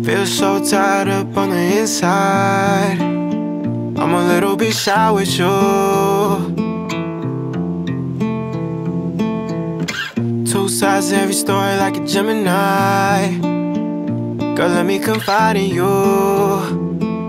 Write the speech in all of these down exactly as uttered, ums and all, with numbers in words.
Feel so tied up on the inside. I'm a little bit shy with you. Two sides to every story like a Gemini. Girl, let me confide in you.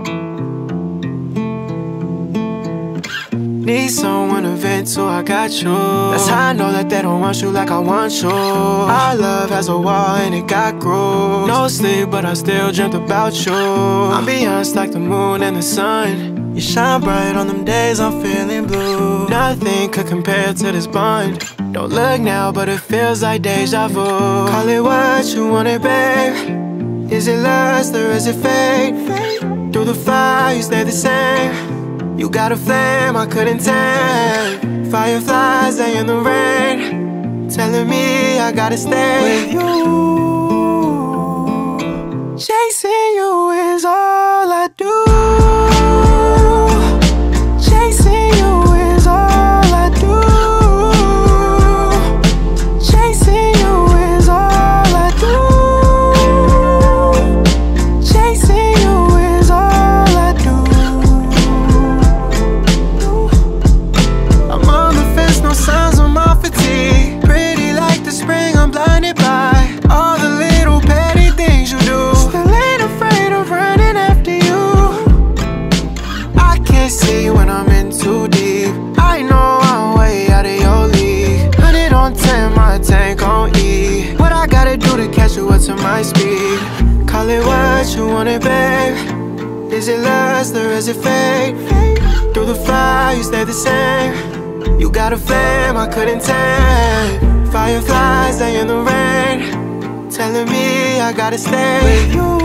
Need someone to vent to, I got you. That's how I know that they don't want you like I want you. Our love has a wall and it got grooves. No sleep, but I still dreamt about you. Ambiance like the moon and the sun. You shine bright on them days I'm feeling blue. Nothing could compare to this bond. Don't look now, but it feels like deja vu. Call it what you want it, babe. Is it lust or is it fate? Through the fire, you stay the same. You got a flame I couldn't tame. Fireflies lay in the rain, telling me I gotta stay with you. Chasing you is all I do. Chasing you is all I do. Chasing you is all I do. Chasing you is all I do. No signs of my fatigue. Pretty like the spring, I'm blinded by all the little petty things you do. Still ain't afraid of running after you. I can't see when I'm in too deep. I know I'm way out of your league. Hundred on ten, my tank on E. What I gotta do to catch you up to my speed? Call it what you want it, babe. Is it lust or is it fate? Through the fire, you stay the same. You got a flame I couldn't tame. Fireflies lay in the rain, telling me I gotta stay with you.